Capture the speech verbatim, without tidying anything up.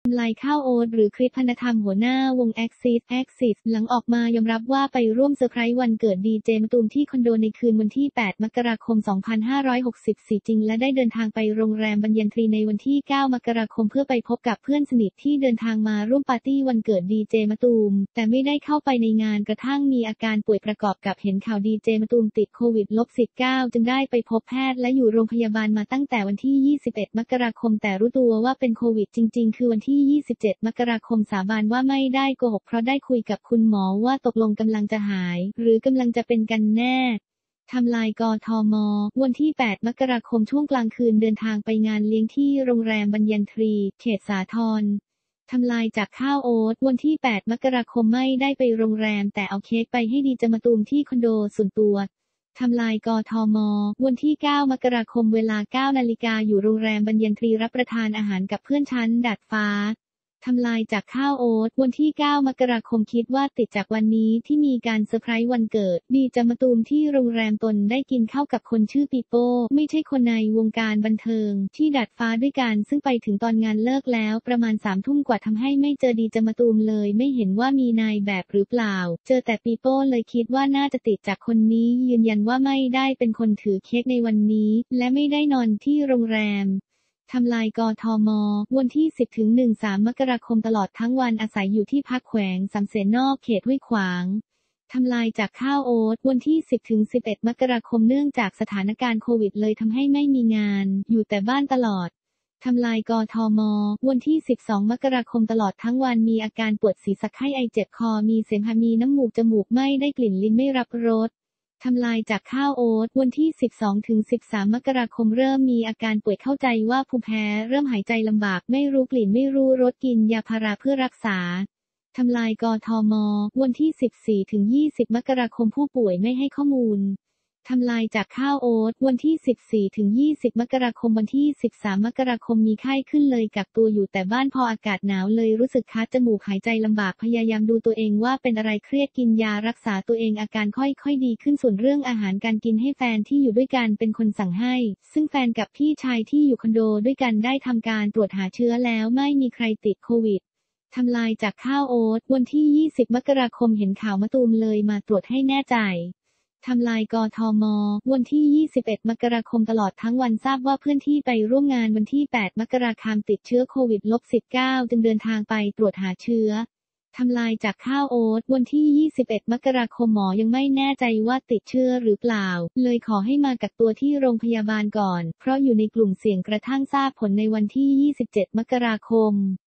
ำลายข้าวโอ๊ตหรือคริส พรรณธรรมหัวหน้าวง Axis Axis หลังออกมายอมรับว่าไปร่วมเซอร์ไพรส์วันเกิดดีเจมะตูมที่คอนโดในคืนวันที่แปดมกราคมสองพันห้าร้อยหกสิบสี่จริงและได้เดินทางไปโรงแรมบรรยันทรีในวันที่เก้ามกราคมเพื่อไปพบกับเพื่อนสนิทที่เดินทางมาร่วมปาร์ตี้วันเกิดดีเจมะตูมแต่ไม่ได้เข้าไปในงานกระทั่งมีอาการป่วยประกอบกับเห็นข่าวดีเจมะตูมติดโควิด สิบเก้า จึงได้ไปพบแพทย์และอยู่โรงพยาบาลมาตั้งแต่วันที่ยี่สิบเอ็ดมกราคมแต่รู้ตัวว่าเป็นโควิดจริงๆคือวันที่ยี่สิบเจ็ดมกราคมสาบานว่าไม่ได้โกหกเพราะได้คุยกับคุณหมอว่าตกลงกำลังจะหายหรือกำลังจะเป็นกันแน่ทำลายกทม.วันที่แปดมกราคมช่วงกลางคืนเดินทางไปงานเลี้ยงที่โรงแรมบรรยันทรีเขตสาทรทำลายจากข้าวโอ๊ตวันที่แปดมกราคมไม่ได้ไปโรงแรมแต่เอาเค้กไปให้ดีเจมะตูมที่คอนโดส่วนตัวทำลายกทม.วันที่เก้ามกราคมเวลาเก้านาฬิกาอยู่โรงแรมบรรยันทรีรับประทานอาหารกับเพื่อนชั้นดาดฟ้าทำลายจากข้าวโอ๊ตวันที่เก้ามกราคมคิดว่าติดจากวันนี้ที่มีการเซอร์ไพรส์วันเกิดดีเจมะตูมที่โรงแรมตนได้กินข้าวกับคนชื่อปีโป้ไม่ใช่คนในวงการบันเทิงที่ดาดฟ้าด้วยกันซึ่งไปถึงตอนงานเลิกแล้วประมาณสามทุ่มกว่าทำให้ไม่เจอดีเจมะตูมเลยไม่เห็นว่ามีนายแบบหรือเปล่าเจอแต่ปีโป้เลยคิดว่าน่าจะติดจากคนนี้ยืนยันว่าไม่ได้เป็นคนถือเค้กในวันนี้และไม่ได้นอนที่โรงแรมทำลายกทม.วันที่ สิบถึงสิบสาม มกราคมตลอดทั้งวันอาศัยอยู่ที่พักแขวงสำเสนนอกเขตห้วยขวางทำลายจากข้าวโอ๊ตวันที่ สิบถึงสิบเอ็ด มกราคมเนื่องจากสถานการณ์โควิดเลยทำให้ไม่มีงานอยู่แต่บ้านตลอดทำลายกทม.วันที่ สิบสอง มกราคมตลอดทั้งวันมีอาการปวดศีรษะไข้ไอเจ็บคอมีเสมหะมีน้ำมูกจมูกไม่ได้กลิ่นลิ้นไม่รับรสทำลายจากข้าวโอ๊ตวันที่ สิบสองถึงสิบสาม มกราคมเริ่มมีอาการป่วยเข้าใจว่าภูมิแพ้เริ่มหายใจลำบากไม่รู้กลิ่นไม่รู้รสกินยาพาราเพื่อรักษาทำลายกทม.วันที่ สิบสี่ถึงยี่สิบ มกราคมผู้ป่วยไม่ให้ข้อมูลทำลายจากข้าวโอ๊ตวันที่ สิบสี่ถึงยี่สิบ มกราคมวันที่ สิบสาม มกราคมมีไข้ขึ้นเลยกักตัวอยู่แต่บ้านพออากาศหนาวเลยรู้สึกคัดจมูกหายใจลำบากพยายามดูตัวเองว่าเป็นอะไรเครียดกินยารักษาตัวเองอาการค่อยๆดีขึ้นส่วนเรื่องอาหารการกินให้แฟนที่อยู่ด้วยกันเป็นคนสั่งให้ซึ่งแฟนกับพี่ชายที่อยู่คอนโดด้วยกันได้ทำการตรวจหาเชื้อแล้วไม่มีใครติดโควิดทำลายจากข้าวโอ๊ตวันที่ ยี่สิบ มกราคมเห็นข่าวมะตูมเลยมาตรวจให้แน่ใจทำลายกทม.วันที่ ยี่สิบเอ็ด มกราคมตลอดทั้งวันทราบว่าเพื่อนที่ไปร่วมงานวันที่ แปด มกราคมติดเชื้อโควิด สิบเก้า จึงเดินทางไปตรวจหาเชื้อทำลายจากข้าวโอ๊ตวันที่ ยี่สิบเอ็ด มกราคมหมอยังไม่แน่ใจว่าติดเชื้อหรือเปล่าเลยขอให้มากักตัวที่โรงพยาบาลก่อนเพราะอยู่ในกลุ่มเสี่ยงกระทั่งทราบผลในวันที่ ยี่สิบเจ็ด มกราคม